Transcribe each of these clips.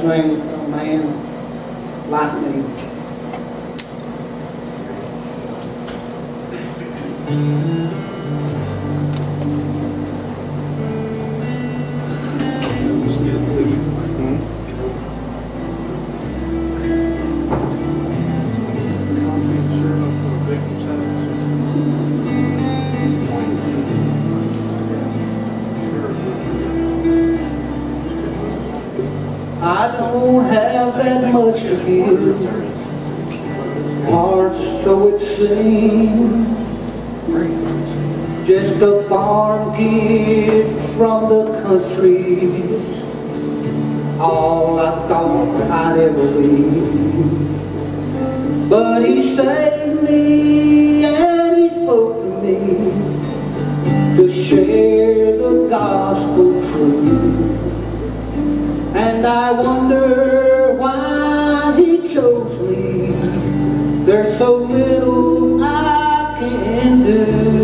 sing A Man Like Me. I don't have that much to give, heart so it seems, just a farm kid from the country, all I thought I'd ever be. But he saved me and he spoke to me to share the gospel truth. And I wonder why he chose me. There's so little I can do.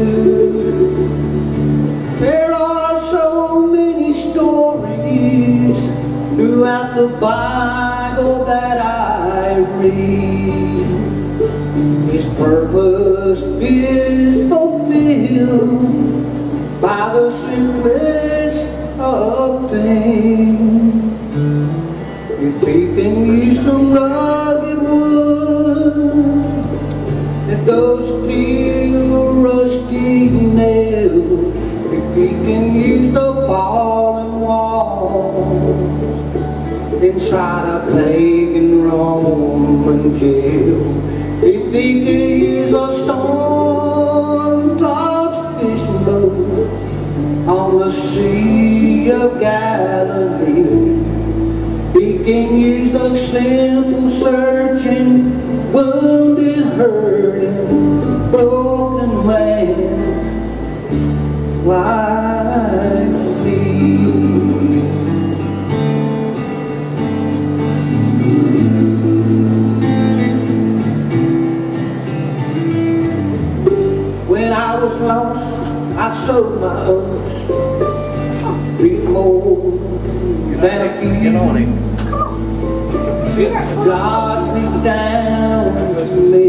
There are so many stories throughout the Bible that I read. His purpose is fulfilled by the simplest of things. If he can use some rugged wood and those steel rusty nails, if he can use the fallen walls inside a pagan Roman jail, if he can use a storm-tossed fishing boat on the Sea of Galilee, he can use the simple, searching, wounded, hurting, broken man like me. When I was lost, I sowed my oats, reaped more than a few. God reached down to me.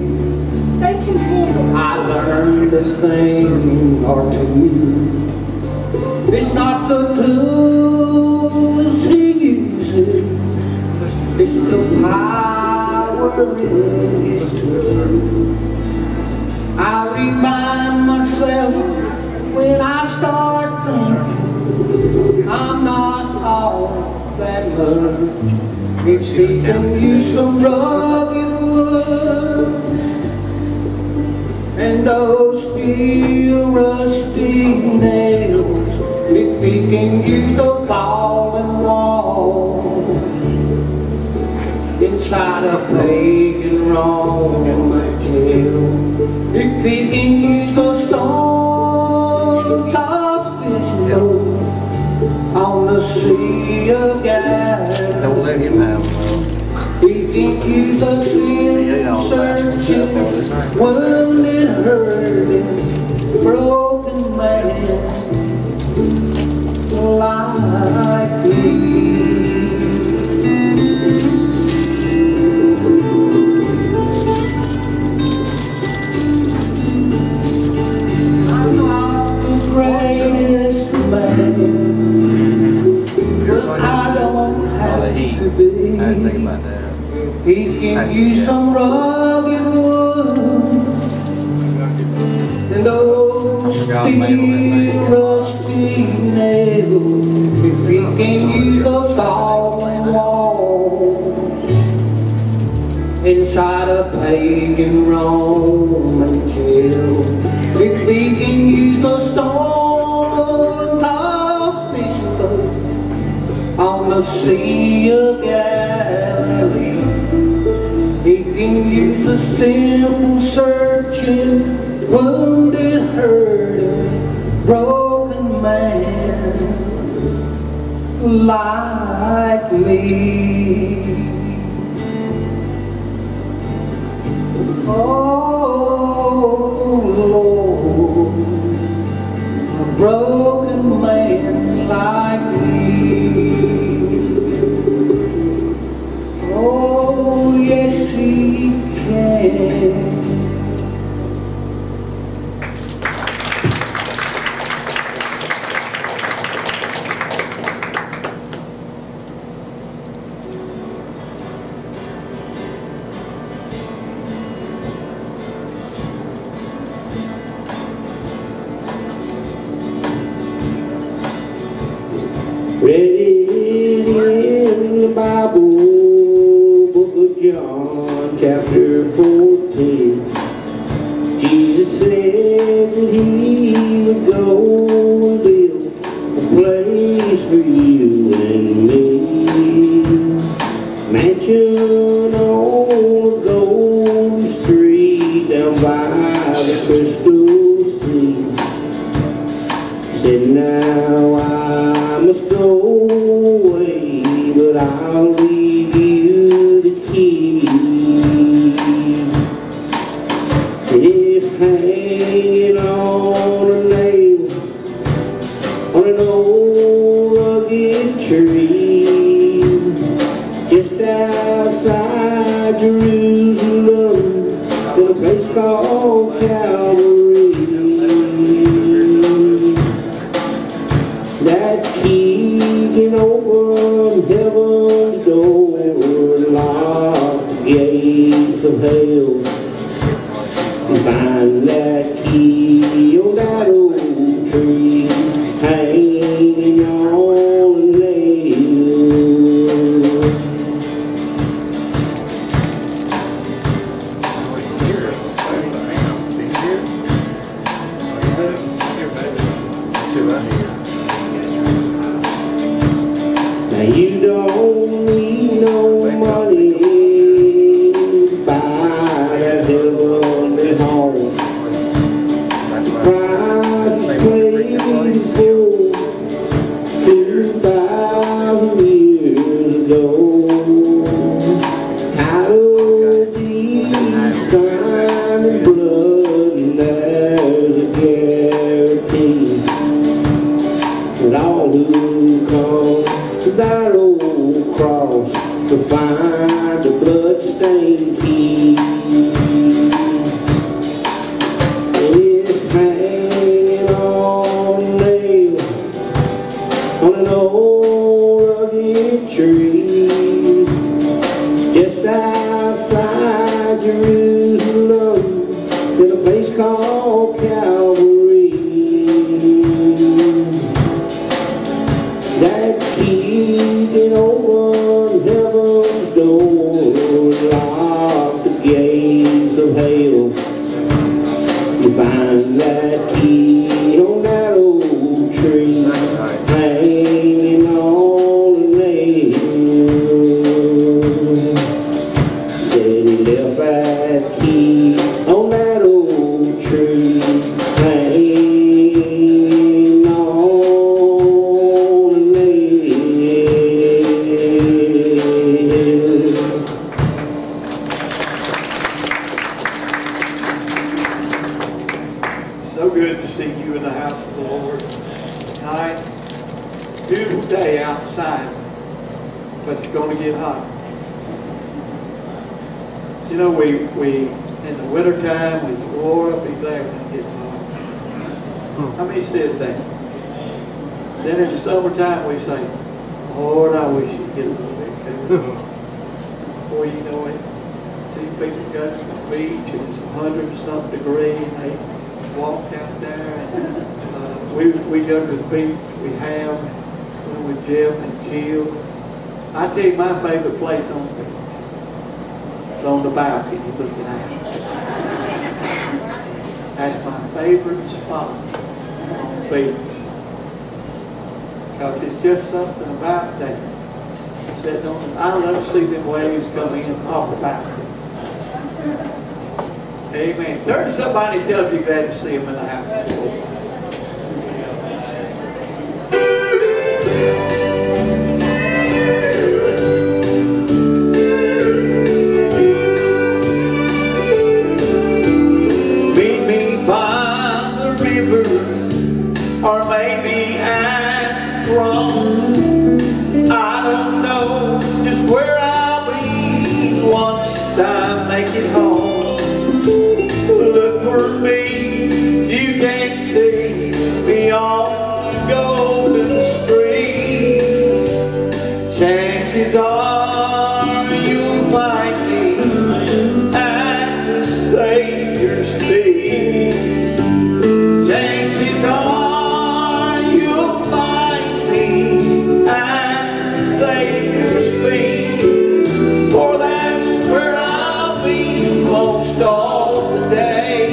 I learned a thing or two. It's not the tools he uses, it's the power in his truth. I remind myself when I start thinking I'm not all that much. If he can use some rugged wood and those steel rusty nails, if he can use the fallen walls inside a pagan Roman jail, if he can use the storm-tossed fishing boat on the Sea of Galilee, don't let him have them. he can use the simple, searching, wounded, hurting, broken man like me. I'm not the greatest man, but I don't have to be. I didn't think about that. If he can use some rugged wood and those steel rusty nails, if he can use the fallen walls inside a pagan Roman jail, if he can use the storm-tossed fishing boat on the Sea of Galilee, he can use the simple, searching, wounded, hurting, broken man like me. Oh Lord, a broken man like me. can. Read it in the Bible, book of John, chapter 14. Jesus said that he would go and build a place for you and me. Mansion on a golden street down by the crystal sea. Said now I must go away, but I'll leave you the key. It's hanging on a nail on an old rugged tree just outside Jerusalem in a place called Calvary. That key can open heaven's door and lock the gates of hell. And find that key on that old tree hanging on a nail. Now you don't need no money to buy that heavenly home. The price was paid for 2,000 years ago. Title deed signed in blood, and there's a guarantee that all who come to that old cross to find the blood-stained key. It's hanging on a nail on an old rugged tree just outside Jerusalem in a place called Calvary. That key can open heaven's door and lock the gates of hell. You find that key on that old tree hanging on a nail. Said he left that key on that old tree hanging on a nail. So good to see you in the house of the Lord tonight. Beautiful day outside, but it's going to get hot. You know, we in the wintertime, we say, Lord, I'll be glad when it gets hot. How many says that? Then in the summertime, we say, Lord, I wish you'd get a little bit cooler. Before you know it, these people go to the beach and it's 100-something degrees and they walk out there. And we go to the beach, we have with Jeff and Jill. I tell you my favorite place on the beach. It's on the balcony looking out. That's my favorite spot on the beach. Because it's just something about that. I love to see them waves come in off the balcony. Amen. Turn to somebody and tell them you're glad to see them in the house of the Lord. Meet me by the river, or maybe I'm wrong. I don't know just where I'll be once lost, I make it home. Look for me, you can't see beyond the golden streets. Chances are you'll find me at the Savior's feet. Chances are you'll find me at the Savior's feet, for that's where I'll be most all the day.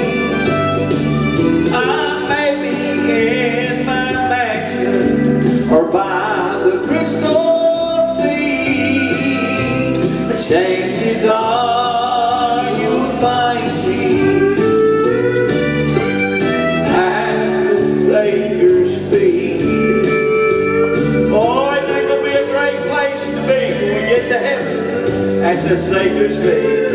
I may be in my mansion or by the crystal sea. Chances are you'll find me at the Savior's feet. Oh, isn't that going to be a great place to be when we get to heaven, at the Savior's feet?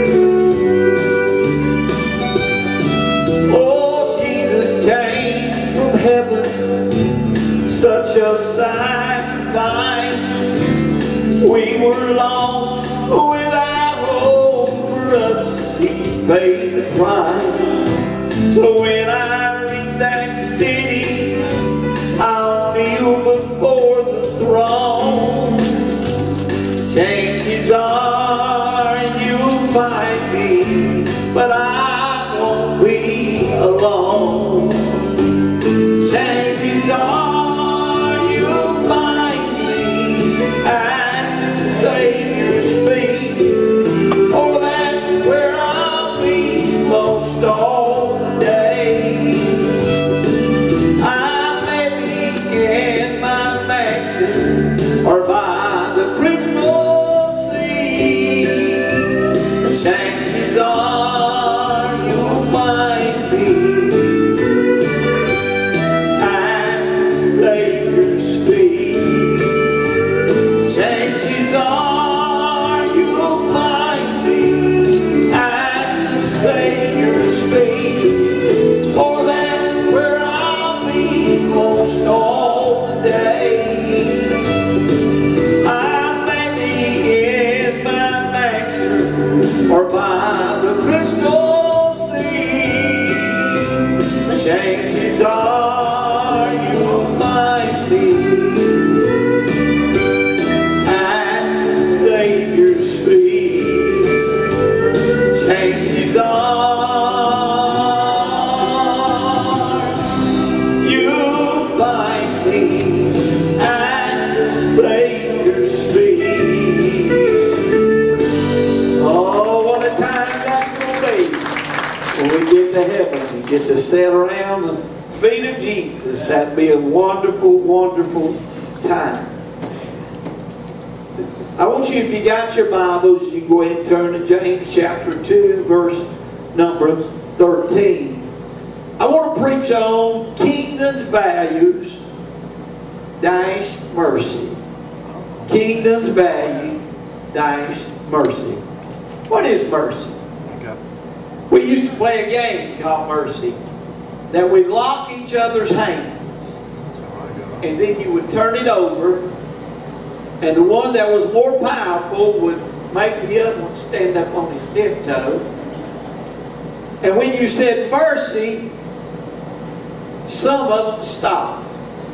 Oh, Jesus came from heaven, such a sacrifice. We were lost without hope, for us He paid the price. So when I reach that city, I'll kneel before the throne. Chances are you'll find me, but I won't be alone. Chances are you'll find me at the Savior's feet, for that's where I'll be most all the day. I may be in my mansion or by the crystal sea. Chances are you'll find me at the Savior's feet. Chances are you'll find me at the Savior's feet, for that's where I'll be most all the day. I may be in my mansion or by the crystal sea. Chances are you'll find me at the Savior's feet. Chances are you'll find me at the Savior's feet. Oh, what a time that's going to be when we get to heaven and get to sit around the feet of Jesus. That'd be a wonderful, wonderful time. I want you, if you got your Bibles, you can go ahead and turn to James chapter 2, verse number 13. I want to preach on Kingdom's Values dash mercy. Kingdom's Value dash mercy. What is mercy? Okay. We used to play a game called Mercy, that we'd lock each other's hands, and then you would turn it over, and the one that was more powerful would make the other one stand up on his tiptoe. And when you said mercy, some of them stopped.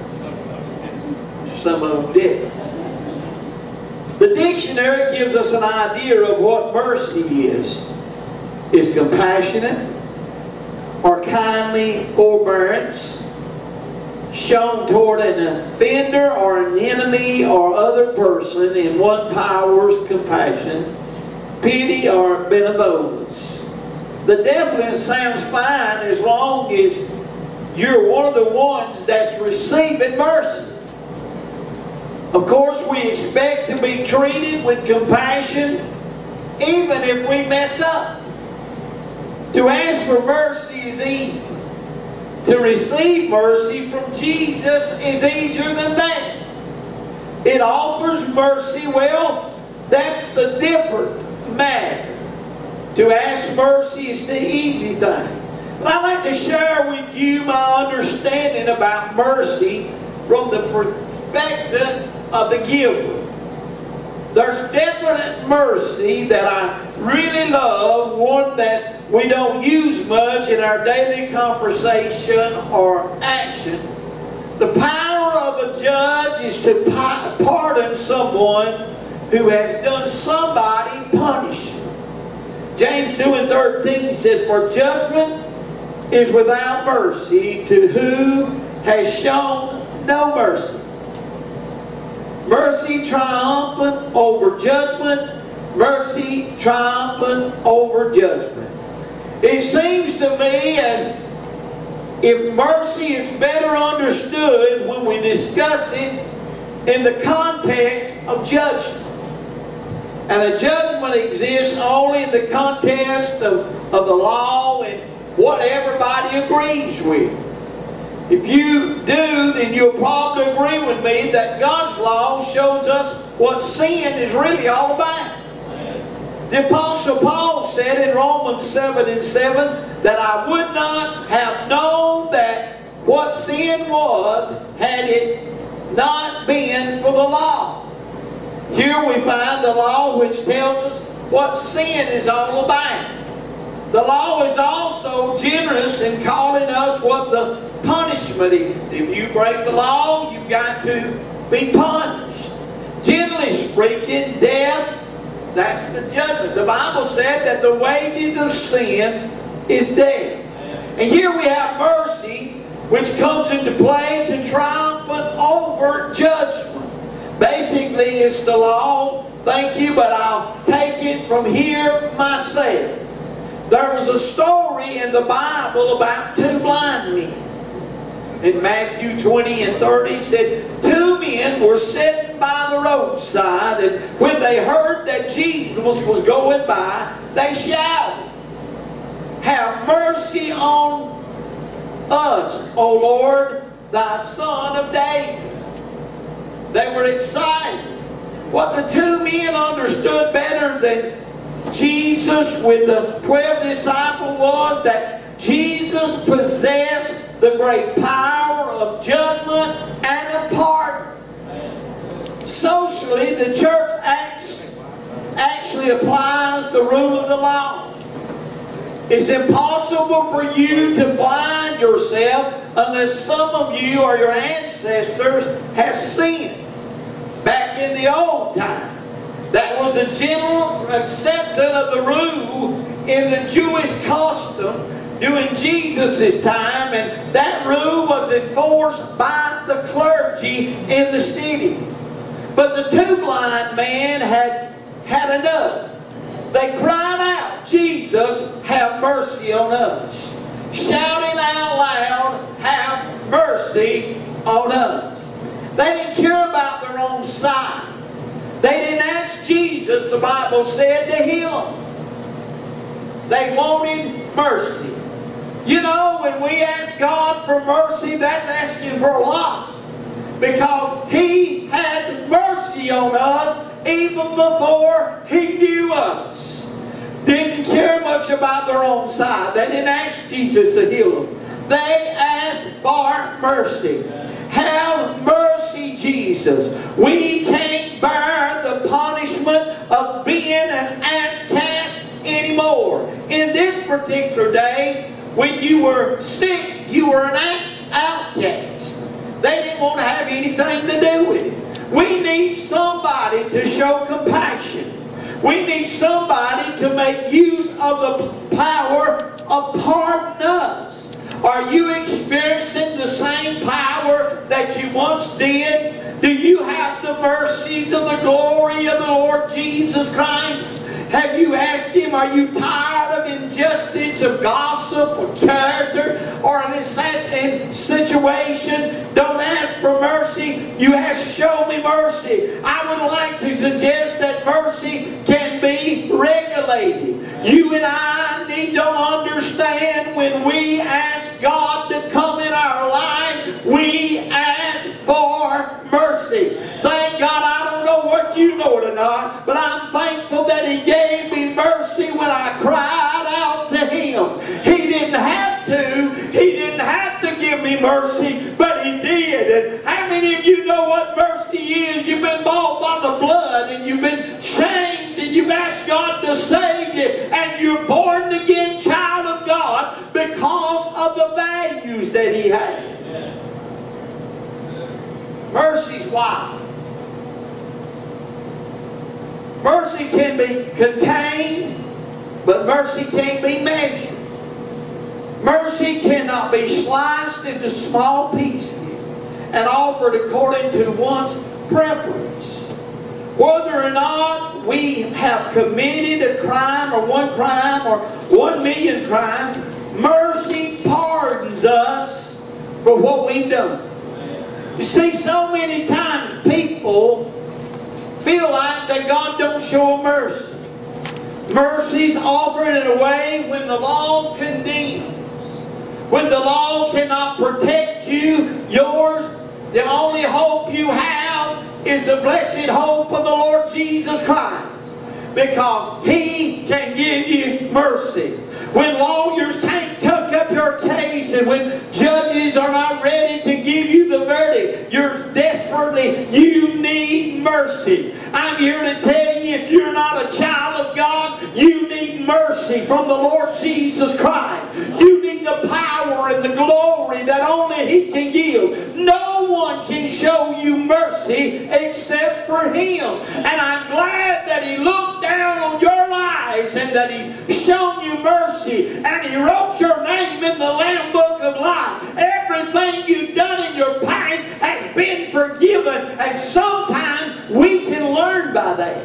Some of them didn't. The dictionary gives us an idea of what mercy is compassionate or kindly forbearance shown toward an offender or an enemy or other person in one power's compassion, pity or benevolence. The definition sounds fine as long as you're one of the ones that's receiving mercy. Of course, we expect to be treated with compassion even if we mess up. To ask for mercy is easy. To receive mercy from Jesus is easier than that. It offers mercy, well, that's the different matter. To ask mercy is the easy thing. But I'd like to share with you my understanding about mercy from the perspective of the giver. There's definite mercy that I really love, one that we don't use much in our daily conversation or action. The power of a judge is to pardon someone who has done somebody punishment. James 2:13 says, "For judgment is without mercy to who has shown no mercy." Mercy triumphant over judgment. Mercy triumphant over judgment. It seems to me as if mercy is better understood when we discuss it in the context of judgment. And a judgment exists only in the context of the law and what everybody agrees with. If you do, then you'll probably agree with me that God's law shows us what sin is really all about. The Apostle Paul said in Romans 7:7 that I would not have known that what sin was had it not been for the law. Here we find the law which tells us what sin is all about. The law is also generous in calling us what the punishment is. If you break the law, you've got to be punished. Generally speaking, death, that's the judgment. The Bible said that the wages of sin is death. And here we have mercy, which comes into play to triumph over judgment. Basically, it's the law. Thank you, but I'll take it from here myself. There was a story in the Bible about two blind men. In Matthew 20:30, it said, two men were sitting by the roadside, and when they heard that Jesus was going by, they shouted, "Have mercy on us, O Lord, thy Son of David." They were excited. What the two men understood better than Jesus with the 12 disciples was that Jesus possessed the great power of judgment and of pardon. Socially, the church actually applies the rule of the law. It's impossible for you to blind yourself unless some of you or your ancestors have sinned. Back in the old time, that was a general acceptance of the rule in the Jewish custom during Jesus' time, and that rule was enforced by the clergy in the city. But the two blind men had enough. They cried out, "Jesus, have mercy on us." Shouting out loud, "Have mercy on us." They didn't care about their own sight. They didn't ask Jesus, the Bible said, to heal them. They wanted mercy. You know, when we ask God for mercy, that's asking for a lot. Because He had mercy on us even before He knew us. Didn't care much about their own side. They didn't ask Jesus to heal them. They asked for mercy. Have mercy, Jesus. We can't bear the punishment of being an outcast anymore. In this particular day, when you were sick, you were an outcast. They didn't want to have anything to do with it. We need somebody to show compassion. We need somebody to make use of the power of pardon us. Are you experiencing the same power that you once did? Do you have the mercies of the glory of the Lord Jesus Christ? Have you asked Him, are you tired of injustice, of gossip, or character, or in this situation? Don't ask for mercy. You ask, show me mercy. I would like to suggest that mercy can be regulated. You and I need to understand when we ask God to come in our life, we ask for mercy. Thank God, I don't know what you know it or not, but I'm thankful that He gave me mercy when I cried out to Him. He didn't have to. He didn't have to give me mercy, but He did. And how many of you know what mercy is? You've been bought by the blood and you've been changed and you've asked God to save you and you're born again child of God because of the values that He had. Mercy's wide. Mercy can be contained, but mercy can't be measured. Mercy cannot be sliced into small pieces and offered according to one's preference. Whether or not we have committed a crime or 1,000,000 crimes, mercy pardons us for what we've done. You see, so many times people feel like that God don't show mercy. Mercy's offered in a way when the law condemns. When the law cannot protect you, the only hope you have is the blessed hope of the Lord Jesus Christ. Because He can give you mercy. When lawyers can't tuck up your case and when judges are not ready to give you the verdict, you need mercy. I'm here to tell you, if you're not a child of God, you need mercy from the Lord Jesus Christ. You need the power and the glory that only He can give. No one can show you mercy except for Him. And I'm glad that He looked down on your lives and that He's shown you mercy and He wrote your name in the Lamb Book of Life. Everything you've done in your past has been forgiven, and sometimes we can learn by that.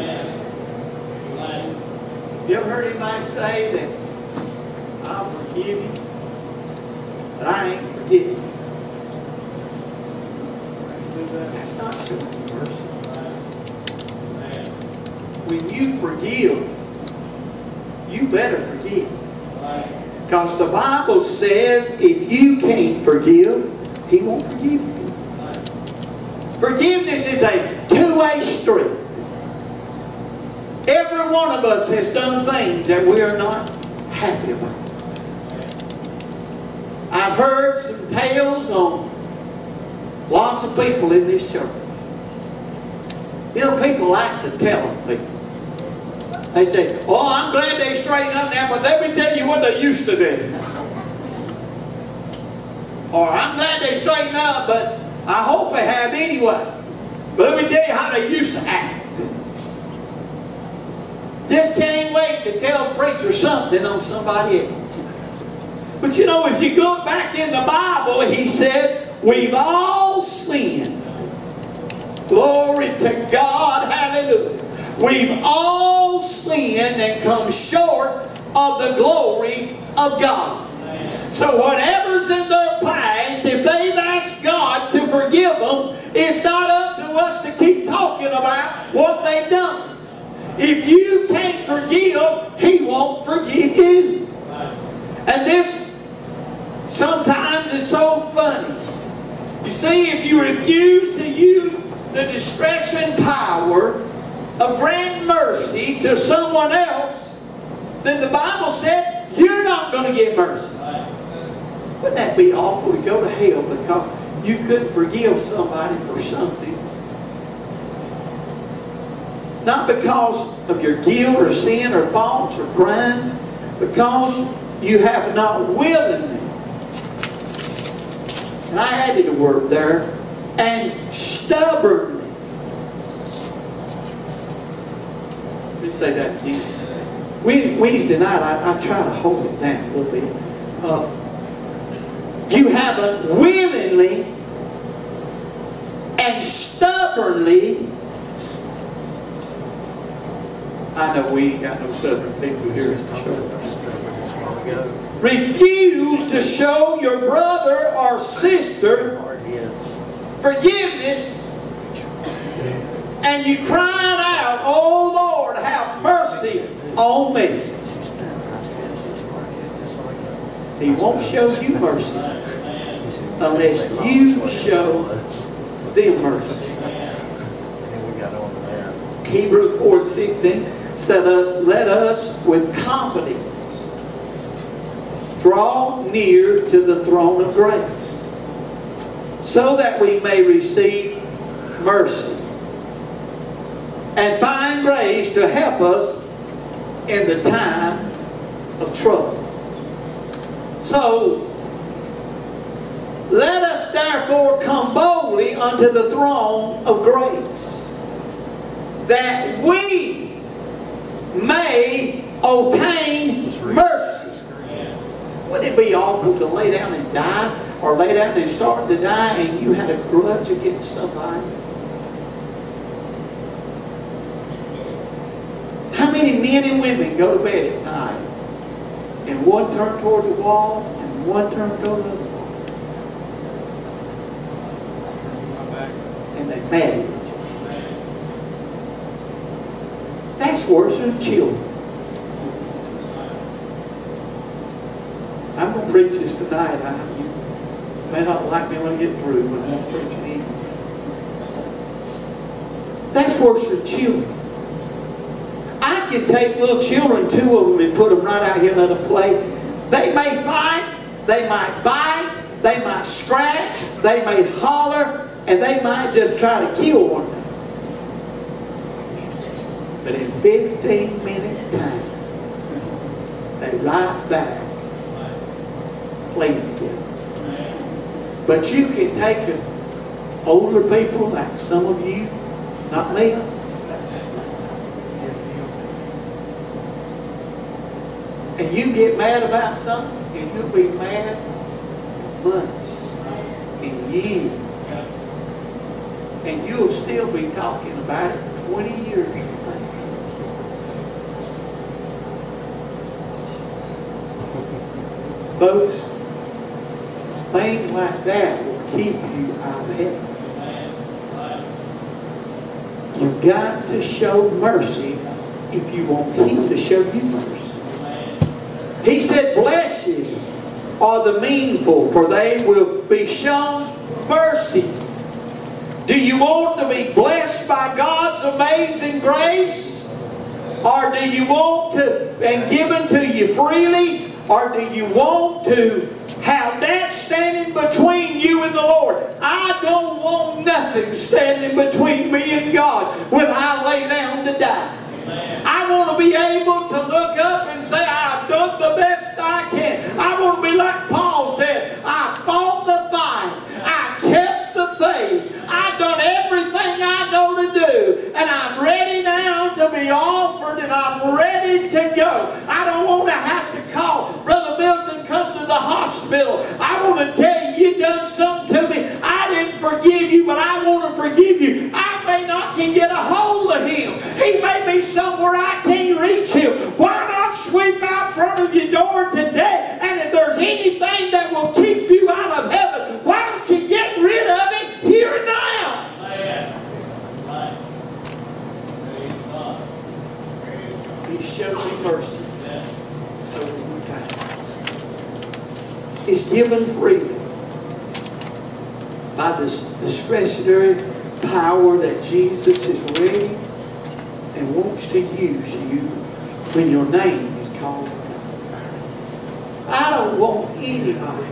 You ever heard anybody say that I'll forgive you, but I ain't forgiven you? That's not showing mercy. When you forgive, you better forgive. Because the Bible says if you can't forgive, He won't forgive you. Forgiveness is a two-way street. Every one of us has done things that we are not happy about. I've heard some tales on lots of people in this church. You know, people like to tell on people. They say, oh, I'm glad they straightened up now, but let me tell you what they used to do. Or I'm glad they straightened up, but I hope they have anyway. But let me tell you how they used to act. Just can't wait to tell a preacher something on somebody else. But you know, if you go back in the Bible, He said, we've all sinned. Glory to God, hallelujah. We've all sinned and come short of the glory of God. So whatever's in their past, if they've asked God to forgive them, it's not up to us to keep talking about what they've done. If you can't forgive, He won't forgive you. And this sometimes is so funny. You see, if you refuse to use the discretion power of granting mercy to someone else, then the Bible said you're not going to get mercy. Wouldn't that be awful to go to hell because you couldn't forgive somebody for something? Not because of your guilt or sin or faults or crimes, because you have not willingly, and I added a word there, and stubbornly. Let me say that again. Wednesday night, I try to hold it down a little bit. You haven't willingly and stubbornly. I know we ain't got no stubborn people here in the church. Refuse to show your brother or sister forgiveness, and you crying out, "Oh Lord, have mercy on me." He won't show you mercy unless you show them mercy. Hebrews 4:16 said, "Let us with confidence draw near to the throne of grace, so that we may receive mercy and find grace to help us in the time of trouble. So, let us therefore come boldly unto the throne of grace, that we may obtain mercy. Wouldn't it be awful to lay down and die, or lay down and start to die, and you had a grudge against somebody? How many men and women go to bed at night, and one turned toward the wall, and one turned toward the other wall, and they mad at each other? That's worse than children. I'm going to preach this tonight. You may not like me when I get through, but I'm going to preach it anyway. That's worse than children. I can take little children, 2 of them, and put them right out here and let them play. They may fight, they might bite, they might scratch, they may holler, and they might just try to kill one another. But in 15-minute time, they right back playing together. But you can take older people like some of you, not me. And you get mad about something, and you'll be mad months and years. And you'll still be talking about it 20 years from now. Folks, things like that will keep you out of heaven. You've got to show mercy if you want Him to show you mercy. He said, blessed are the meanful, for they will be shown mercy. Do you want to be blessed by God's amazing grace? Or do you want to, and given to you freely? Or do you want to have that standing between you and the Lord? I don't want nothing standing between me and God when I lay down to die. I want to be able to look up and say, I've done the best I can. I want to be like Paul said, I fought the fight. I kept the faith. I've done everything I know to do. And I'm ready now to be offered, and I'm ready to go. I don't want to have to call Brother Milton, come to the hospital. I want to tell you, you done something to me. I didn't forgive you, but I want to forgive you. I may not can get a hold of him. He may be somewhere I can't reach him. Why not sweep out front of your door today? And if there's anything that will keep you out of heaven, why don't you get rid of it here and now? He showed me mercy so many times. It's given freely by this discretionary power that Jesus is ready and wants to use you when your name is called upon. I don't want anybody.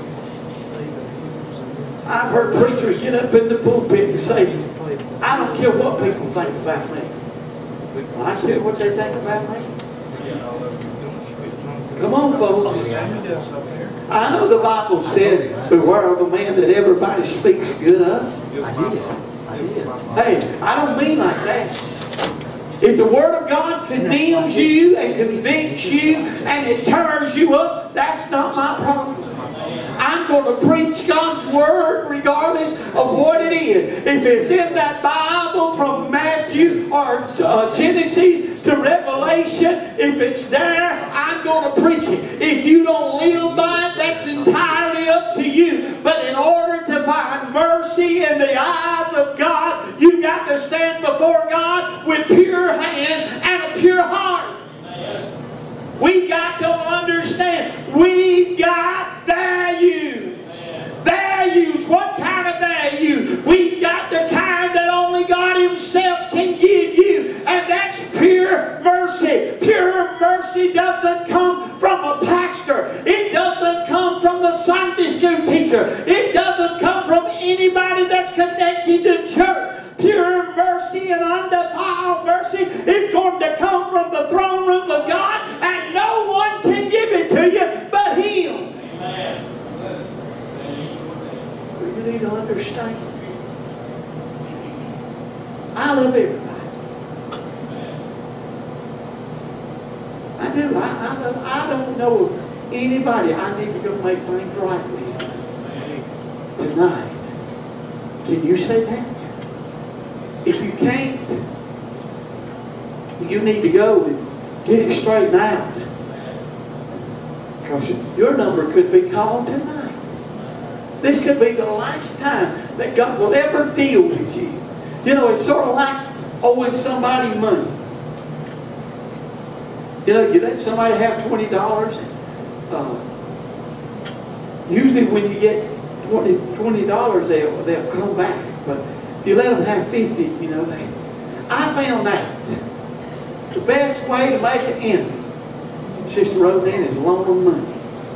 I've heard preachers get up in the pulpit and say, I don't care what people think about me. Well, I care what they think about me. Come on, folks. I know the Bible said, beware of a man that everybody speaks good of. I did. Hey, I don't mean like that. If the Word of God condemns you and convicts you and it tears you up, that's not my problem. I'm going to preach God's Word regardless of what it is. If it's in that Bible from Matthew or Genesis to Revelation, if it's there, I'm going to preach it. If you don't live by it, that's entirely up to you. But in order to find mercy in the eyes of God, you've got to stand before God with pure hand and a pure heart. We've got to understand, we've got values. Values. What kind of value? We've got the kind that only God Himself can give you. And that's pure mercy. Pure mercy doesn't come from a pastor. It doesn't come from the Sunday school teacher. It doesn't come from anybody that's connected to church. Pure mercy and undefiled mercy mercy is going to come from the throne room of God, and no one can give it to you but Him. So you need to understand. I love everybody. I do. I don't know of anybody I need to go make things right with tonight. Can you say that? If you can't, you need to go and get it straightened out. Because your number could be called tonight. This could be the last time that God will ever deal with you. You know, it's sort of like owing somebody money. You know, you let somebody have $20. Usually when you get $20, they'll come back. But if you let them have 50, you know, I found out the best way to make an enemy, Sister Roseanne, is loan them money.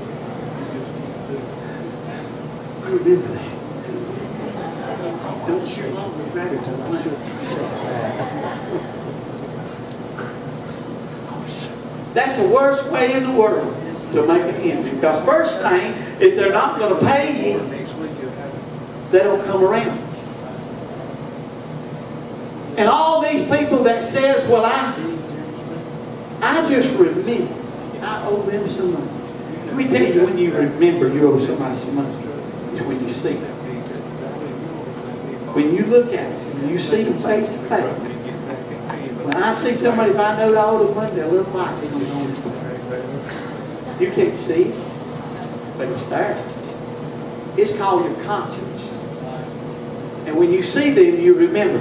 Remember that. Don't you loan me radical money. That's the worst way in the world to make an enemy. Because first thing, if they're not going to pay you, they don't come around. And all these people that says, well, I just remember I owe them some money. Let me tell you, when you remember you owe somebody some money, it's when you see them. When you look at it, when you see them face to face. When I see somebody, if I know I owe them money, they look like it was on it. You can't see it, but it's there. It's called your conscience. And when you see them, you remember,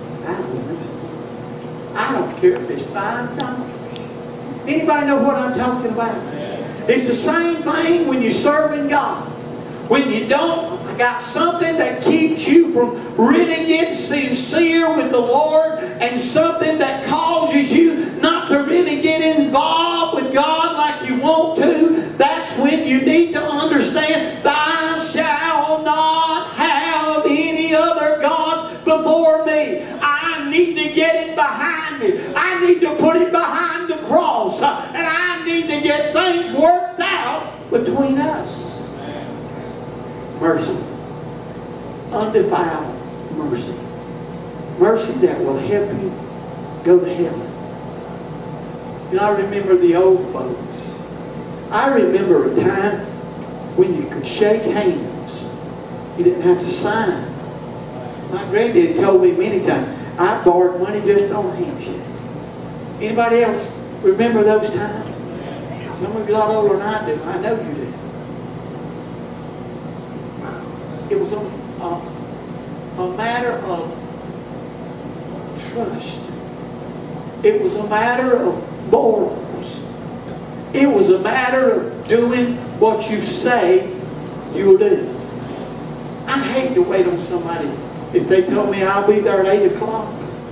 I don't care if it's $5. Anybody know what I'm talking about? It's the same thing when you're serving God. When you don't got something that keeps you from really getting sincere with the Lord, and something that causes you not to really get involved with God like you want to, that's when you need to understand, thou shalt not have any other gods before me. I need to get it behind me. I need to put it behind the cross. And I need to get things worked out between us. Mercy. Undefiled mercy. Mercy that will help you go to heaven. You know, I remember the old folks. I remember a time when you could shake hands. You didn't have to sign. My granddad told me many times, I borrowed money just on a handshake. Anybody else remember those times? Some of you a lot older than I do. I know you do. It was a matter of trust. It was a matter of morals. It was a matter of doing what you say you'll do. I hate to wait on somebody if they told me I'll be there at 8 o'clock.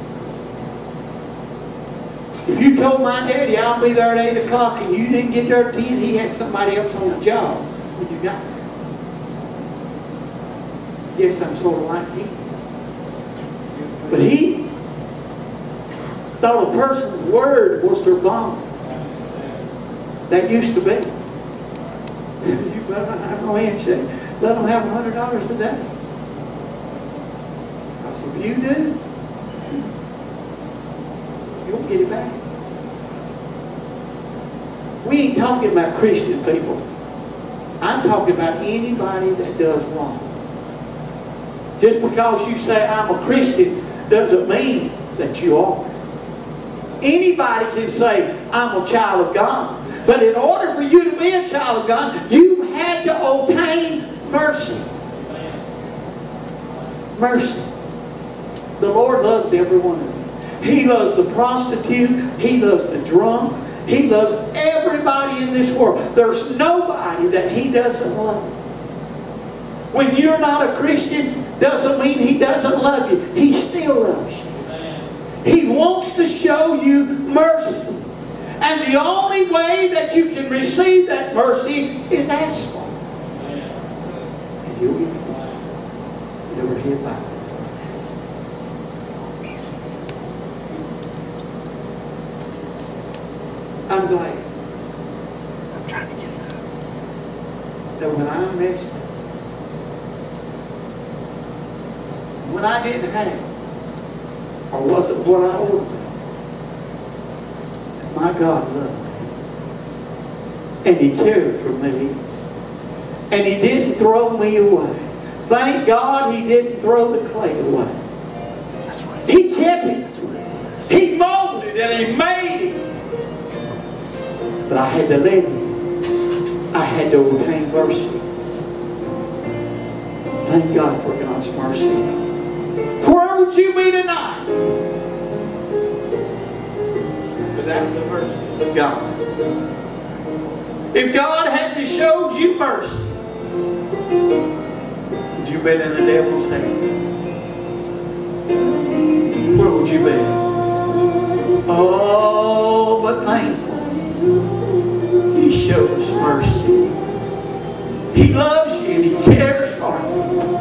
If you told my daddy I'll be there at 8 o'clock and you didn't get there at 10, he had somebody else on the job when you got there. Yes, I'm sort of like him. But he thought a person's word was their bond. That used to be. You better not have no handshake. Let them have $100 today. Because if you do, you'll get it back. We ain't talking about Christian people. I'm talking about anybody that does wrong. Just because you say I'm a Christian doesn't mean that you are. Anybody can say I'm a child of God. But in order for you to be a child of God, you've had to obtain mercy. Mercy. The Lord loves every one of you. He loves the prostitute. He loves the drunk. He loves everybody in this world. There's nobody that He doesn't love. When you're not a Christian, doesn't mean He doesn't love you. He still loves you. He wants to show you mercy. And the only way that you can receive that mercy is ask for it. And He'll give it to you. Never head back. I'm glad I'm trying to get it up. that when I messed up, when I didn't have, or wasn't what I ought to be, that my God loved me. And He cared for me. And He didn't throw me away. Thank God He didn't throw the clay away. That's right. He kept it. That's what it is. He molded and He made it. But I had to let Him. I had to obtain mercy. Thank God for God's mercy. Where would you be tonight without the mercies of God? If God hadn't showed you mercy, would you been in the devil's hand? Where would you be? Oh, but thankful He showed us mercy. He loves you and He cares for you.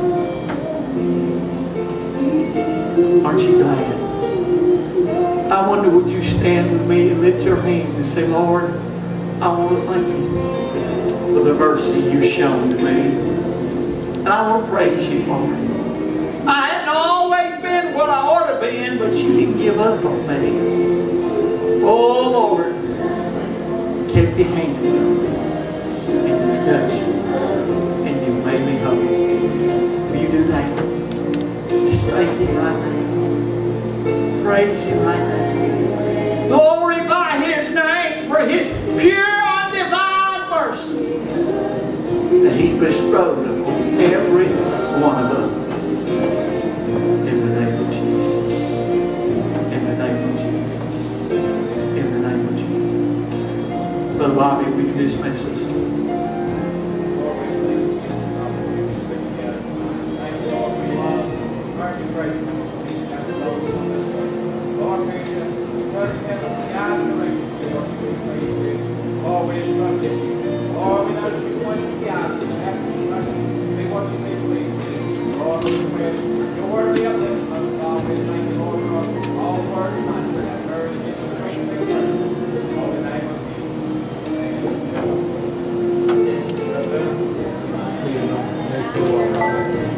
Aren't you glad? I wonder, would you stand with me and lift your hand and say, Lord, I want to thank You for the mercy You've shown to me. And I want to praise You for it. I hadn't always been what I ought to be in, but You didn't give up on me. Oh, Lord, You kept Your hands on me. And You touched me. And You made me whole. Will you do that? Just thank Him right now. Praise Him right now. Glorify His name for His pure, undefiled mercy that He bestowed upon every one of us. In the name of Jesus. In the name of Jesus. In the name of Jesus. Brother Bobby, will you dismiss us? Thank you.